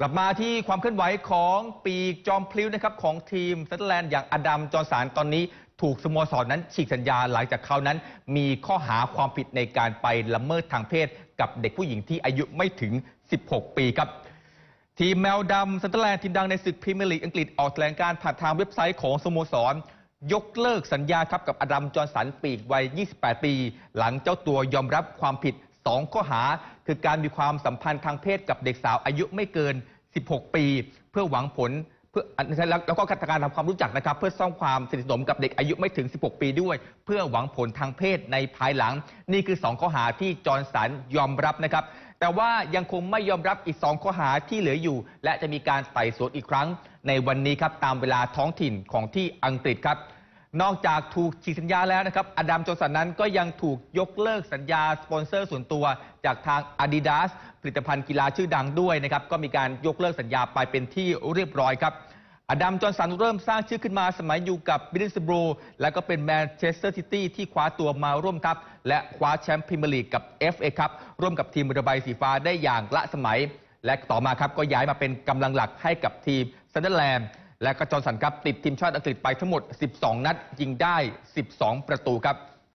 กลับมาที่ความเคลื่อนไหวของปีกจอมพลิ้วนะครับของทีมเซนเตอร์แลนด์อย่างอดัมจอร์สันตอนนี้ถูกสโมสรนั้นฉีกสัญญาหลังจากเขานั้นมีข้อหาความผิดในการไปละเมิดทางเพศกับเด็กผู้หญิงที่อายุไม่ถึง 16 ปีครับทีมแมวดำเซนเตอร์แลนด์ทีมดังในศึกพรีเมียร์ลีกอังกฤษออกแถลงการผ่านทางเว็บไซต์ของสโมสรยกเลิกสัญญาครับกับอดัมจอร์สันปีกวัย 28 ปี หลังเจ้าตัวยอมรับความผิด 2 ข้อหาคือการมีความสัมพันธ์ทางเพศกับเด็กสาวอายุไม่เกิน 16 ปีเพื่อหวังผลเพื่อแล้วก็การทำความรู้จักนะครับเพื่อสร้างความสนิทสนมกับเด็กอายุไม่ถึง 16 ปีด้วยเพื่อหวังผลทางเพศในภายหลังนี่คือ 2 ข้อหาที่จอร์สันยอมรับนะครับแต่ว่ายังคงไม่ยอมรับอีก 2 ข้อหาที่เหลืออยู่และจะมีการไต่สวนอีกครั้งในวันนี้ครับตามเวลาท้องถิ่นของที่อังกฤษครับนอกจากถูกฉีกสัญญาแล้วนะครับอดัมจอร์สันนั้นก็ยังถูกยกเลิกสัญญาสปอนเซอร์ส่วนตัวจากทาง Adidas ผลิตภัณฑ์กีฬาชื่อดังด้วยนะครับก็มีการยกเลิกสัญญาไปเป็นที่เรียบร้อยครับอดัมจอร์สันเริ่มสร้างชื่อขึ้นมาสมัยอยู่กับมิดเดิลสบรูและก็เป็นแมนเชสเตอร์ซิตี้ที่คว้าตัวมาร่วมทัพและคว้าแชมป์พรีเมียร์ลีกกับ FA คัพร่วมกับทีมเรือใบสีฟ้าได้อย่างละสมัยและต่อมาครับก็ย้ายมาเป็นกำลังหลักให้กับทีมซันเดอร์แลนด์และก็จอร์สันครับติดทีมชาติอังกฤษไปทั้งหมด 12 นัดยิงได้ 12 ประตูครับ